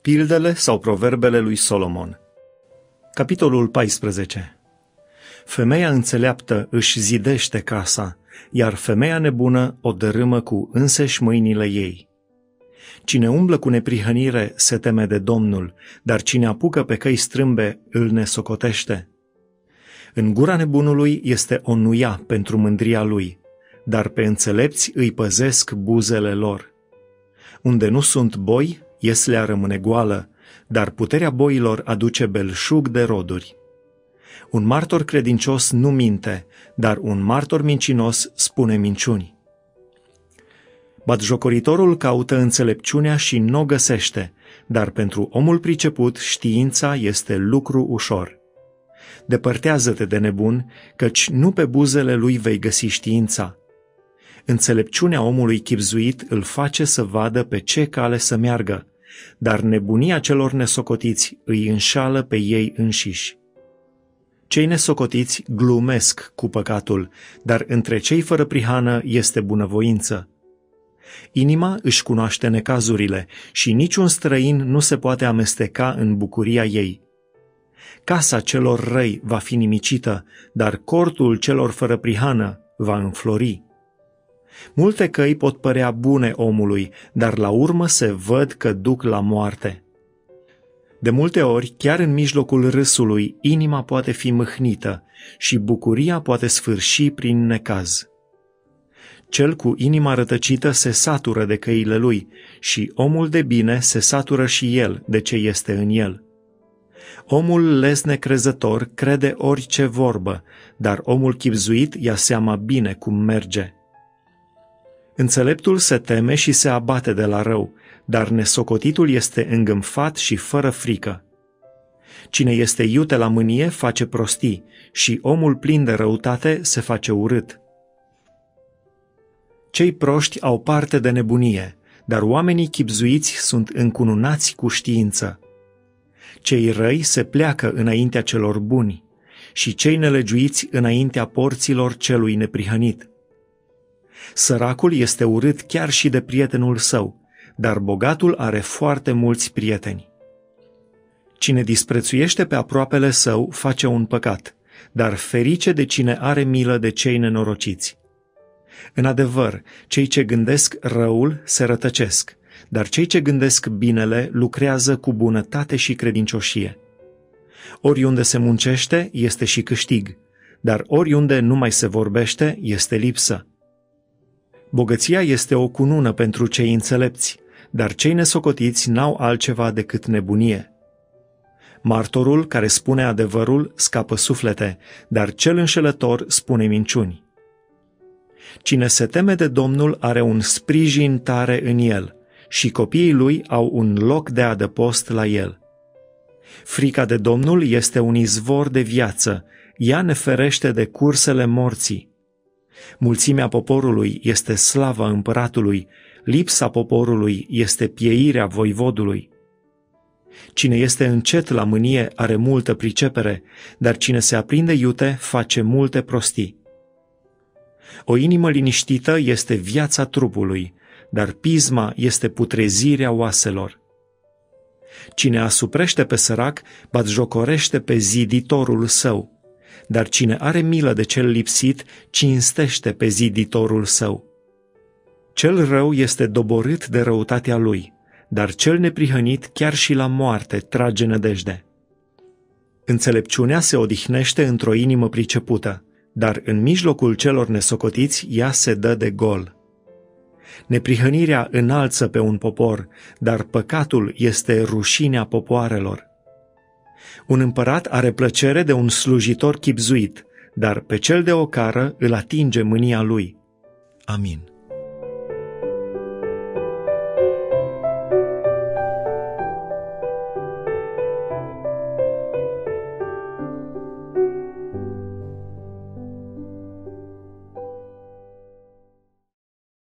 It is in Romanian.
Pildele sau proverbele lui Solomon. Capitolul 14. Femeia înțeleaptă își zidește casa, iar femeia nebună o dărâmă cu înseși mâinile ei. Cine umblă cu neprihănire se teme de Domnul, dar cine apucă pe căi strâmbe îl nesocotește. În gura nebunului este o nuia pentru mândria lui, dar pe înțelepți îi păzesc buzele lor. Unde nu sunt boi, ieslea rămâne goală, dar puterea boilor aduce belșug de roduri. Un martor credincios nu minte, dar un martor mincinos spune minciuni. Batjocoritorul caută înțelepciunea și n-o găsește, dar pentru omul priceput știința este lucru ușor. Depărtează-te de nebun, căci nu pe buzele lui vei găsi știința. Înțelepciunea omului chibzuit îl face să vadă pe ce cale să meargă, dar nebunia celor nesocotiți îi înșală pe ei înșiși. Cei nesocotiți glumesc cu păcatul, dar între cei fără prihană este bunăvoință. Inima își cunoaște necazurile și niciun străin nu se poate amesteca în bucuria ei. Casa celor răi va fi nimicită, dar cortul celor fără prihană va înflori. Multe căi pot părea bune omului, dar la urmă se văd că duc la moarte. De multe ori, chiar în mijlocul râsului, inima poate fi mâhnită și bucuria poate sfârși prin necaz. Cel cu inima rătăcită se satură de căile lui și omul de bine se satură și el de ce este în el. Omul lesne crezător crede orice vorbă, dar omul chibzuit ia seama bine cum merge. Înțeleptul se teme și se abate de la rău, dar nesocotitul este îngânfat și fără frică. Cine este iute la mânie face prostii și omul plin de răutate se face urât. Cei proști au parte de nebunie, dar oamenii chibzuiți sunt încununați cu știință. Cei răi se pleacă înaintea celor buni și cei nelegiuiți înaintea porților celui neprihănit. Săracul este urât chiar și de prietenul său, dar bogatul are foarte mulți prieteni. Cine disprețuiește pe aproapele său face un păcat, dar ferice de cine are milă de cei nenorociți. În adevăr, cei ce gândesc răul se rătăcesc, dar cei ce gândesc binele lucrează cu bunătate și credincioșie. Oriunde se muncește este și câștig, dar oriunde nu mai se vorbește este lipsă. Bogăția este o cunună pentru cei înțelepți, dar cei nesocotiți n-au altceva decât nebunie. Martorul care spune adevărul scapă suflete, dar cel înșelător spune minciuni. Cine se teme de Domnul are un sprijin tare în el și copiii lui au un loc de adăpost la el. Frica de Domnul este un izvor de viață, ea ne ferește de cursele morții. Mulțimea poporului este slava împăratului, lipsa poporului este pieirea voivodului. Cine este încet la mânie are multă pricepere, dar cine se aprinde iute face multe prostii. O inimă liniștită este viața trupului, dar pisma este putrezirea oaselor. Cine asuprește pe sărac, batjocorește pe ziditorul său, dar cine are milă de cel lipsit, cinstește pe ziditorul său. Cel rău este doborât de răutatea lui, dar cel neprihănit chiar și la moarte trage nădejde. Înțelepciunea se odihnește într-o inimă pricepută, dar în mijlocul celor nesocotiți ea se dă de gol. Neprihănirea înalță pe un popor, dar păcatul este rușinea popoarelor. Un împărat are plăcere de un slujitor chibzuit, dar pe cel de ocară îl atinge mânia lui. Amin.